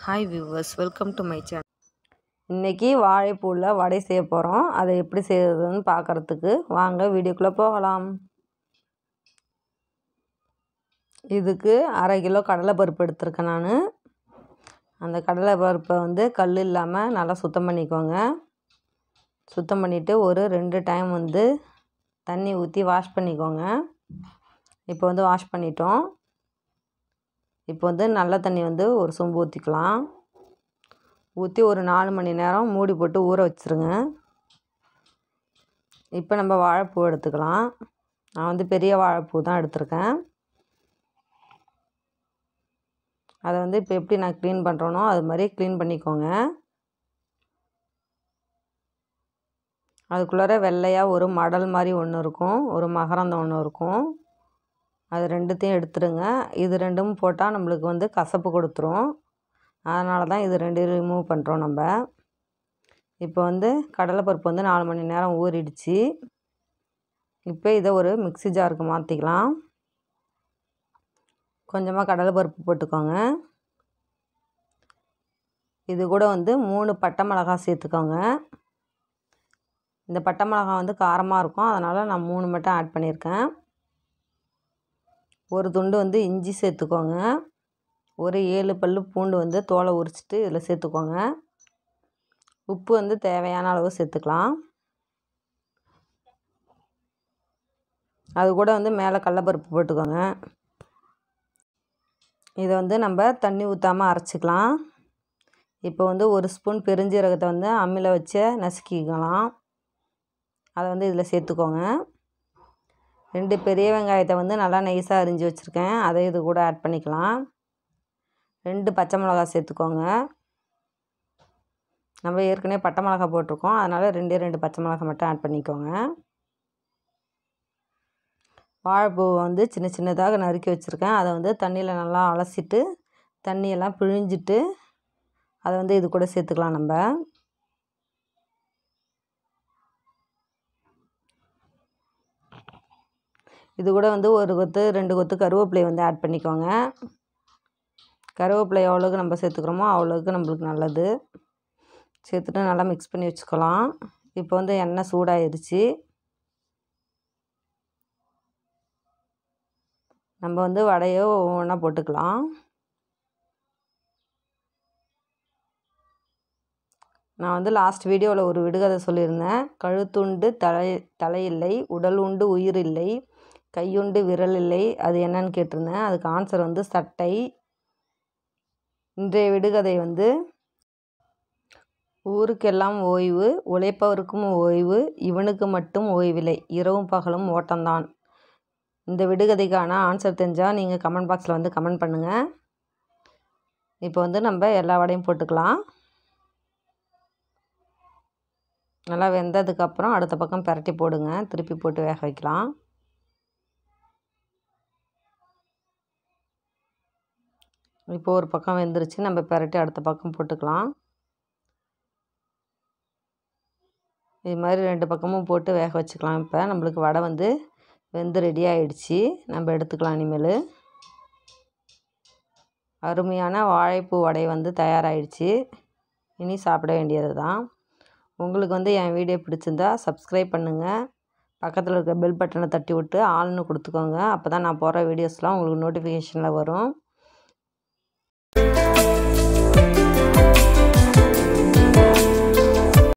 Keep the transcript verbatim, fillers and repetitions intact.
Hi viewers, welcome to my channel. இன்றைக்கி வாழைப்பூவில் வடை செய்ய போகிறோம். அதை எப்படி செய்கிறதுன்னு பார்க்குறதுக்கு வாங்க வீடியோக்குள்ளே போகலாம். இதுக்கு அரை கிலோ கடலைப்பருப்பு எடுத்திருக்கேன் நான். அந்த கடலைப்பருப்பை வந்து கல் இல்லாமல் நல்லா சுத்தம் பண்ணிக்கோங்க. சுத்தம் பண்ணிவிட்டு ஒரு ரெண்டு டைம் வந்து தண்ணி ஊற்றி வாஷ் பண்ணிக்கோங்க. இப்போ வந்து வாஷ் பண்ணிட்டோம். இப்போ வந்து நல்ல தண்ணி வந்து ஒரு சொம்பு ஊற்றிக்கலாம். ஊற்றி ஒரு நாலு மணி நேரம் மூடி போட்டு ஊற வச்சுருங்க. இப்போ நம்ம வாழைப்பூ எடுத்துக்கலாம். நான் வந்து பெரிய வாழைப்பூ தான் எடுத்திருக்கேன். அதை வந்து இப்போ எப்படி நான் க்ளீன் பண்ணுறேனோ அது மாதிரி க்ளீன் பண்ணிக்கோங்க. அதுக்குள்ளார வெள்ளையாக ஒரு மடல் மாதிரி ஒன்று இருக்கும், ஒரு மகரந்தம் ஒன்று இருக்கும். அது ரெண்டுத்தையும் எடுத்துடுங்க. இது ரெண்டும் போட்டால் நம்மளுக்கு வந்து கசப்பு கொடுத்துரும். அதனால தான் இது ரெண்டு ரிமூவ் பண்ணுறோம் நம்ம. இப்போ வந்து கடலைப்பருப்பு வந்து நாலு மணி நேரம் ஊறிடுச்சு. இப்போ இதை ஒரு மிக்ஸி ஜாருக்கு மாற்றிக்கலாம். கொஞ்சமாக கடலைப்பருப்பு போட்டுக்கோங்க. இது கூட வந்து மூணு பட்டை மிளகாய் சேர்த்துக்கோங்க. இந்த பட்டை மிளகாய் வந்து காரமாக இருக்கும், அதனால் நான் மூணு மட்டும் ஆட் பண்ணியிருக்கேன். ஒரு துண்டு வந்து இஞ்சி சேர்த்துக்கோங்க. ஒரு ஏழு பல் பூண்டு வந்து தோலை உரிச்சிட்டு இதில் சேர்த்துக்கோங்க. உப்பு வந்து தேவையான அளவு சேர்த்துக்கலாம். அது கூட வந்து மேலே கடலைப்பருப்பு போட்டுக்கோங்க. இதை வந்து நம்ம தண்ணி ஊற்றாமல் அரைச்சிக்கலாம். இப்போ வந்து ஒரு ஸ்பூன் பெருஞ்சீரகத்தை வந்து அம்மியில் வச்சு நசுக்கிக்கலாம். அதை வந்து இதில் சேர்த்துக்கோங்க. ரெண்டு பெரிய வெங்காயத்தை வந்து நல்லா நைஸாக அரிஞ்சு வச்சுருக்கேன், அதை இது கூட ஆட் பண்ணிக்கலாம். ரெண்டு பச்சை மிளகாய் சேர்த்துக்கோங்க. நம்ம ஏற்கனவே பட்டை மிளகாய் போட்டிருக்கோம், அதனால் ரெண்டே ரெண்டு பச்சை மிளகாய் மட்டும் ஆட் பண்ணிக்கோங்க. வாழைப்பூவை வந்து சின்ன சின்னதாக நறுக்கி வச்சுருக்கேன். அதை வந்து தண்ணியில் நல்லா அலசிட்டு தண்ணியெல்லாம் பிழிஞ்சிட்டு அதை வந்து இது கூட சேர்த்துக்கலாம். நம்ம இது கூட வந்து ஒரு கொத்து ரெண்டு கொத்து கருவேப்பிலை வந்து ஆட் பண்ணிக்கோங்க. கருவேப்பிலை எவ்வளோக்கு நம்ம சேர்த்துக்கிறோமோ அவ்வளோக்கு நம்மளுக்கு நல்லது. சேர்த்துட்டு நல்லா மிக்ஸ் பண்ணி வச்சுக்கலாம். இப்போ வந்து எண்ணெய் சூடாகிடுச்சு. நம்ம வந்து வடையை ஒவ்வொன்றா போட்டுக்கலாம். நான் வந்து லாஸ்ட் வீடியோவில் ஒரு விடுகதை சொல்லியிருந்தேன். கழுத்துண்டு தலை தலையில்லை, உடல் உண்டு உயிர் இல்லை, கையுண்டு விரல் இல்லை, அது என்னன்னு கேட்டிருந்தேன். அதுக்கு ஆன்சர் வந்து சட்டை. இன்றைய விடுகதை வந்து ஊருக்கெல்லாம் ஓய்வு, உழைப்பவருக்கும் ஓய்வு, இவனுக்கு மட்டும் ஓய்வில்லை, இரவும் பகலும் ஓட்டம்தான். இந்த விடுகதைக்கான ஆன்சர் தெரிஞ்சால் நீங்கள் கமெண்ட் பாக்ஸில் வந்து கமெண்ட் பண்ணுங்கள். இப்போ வந்து நம்ம எல்லா வடையும் போட்டுக்கலாம். நல்லா வெந்ததுக்கப்புறம் அடுத்த பக்கம் பிரட்டி போடுங்க. திருப்பி போட்டு வேக வைக்கலாம். இப்போ ஒரு பக்கம் வெந்துருச்சு, நம்ம பிரட்டி அடுத்த பக்கம் போட்டுக்கலாம். இது மாதிரி ரெண்டு பக்கமும் போட்டு வேக வச்சுக்கலாம். இப்போ நம்மளுக்கு வடை வந்து வெந்து ரெடி ஆகிடுச்சு, நம்ம எடுத்துக்கலாம். இனிமேல் அருமையான வாழைப்பூ வடை வந்து தயாராகிடுச்சு. இனி சாப்பிட வேண்டியது தான். உங்களுக்கு வந்து என் வீடியோ பிடிச்சிருந்தா சப்ஸ்கிரைப் பண்ணுங்கள். பக்கத்தில் இருக்க பெல் பட்டனை தட்டி விட்டு ஆல்னு கொடுத்துக்கோங்க. அப்போ தான் நான் போடுற வீடியோஸ்லாம் உங்களுக்கு நோட்டிஃபிகேஷனில் வரும்.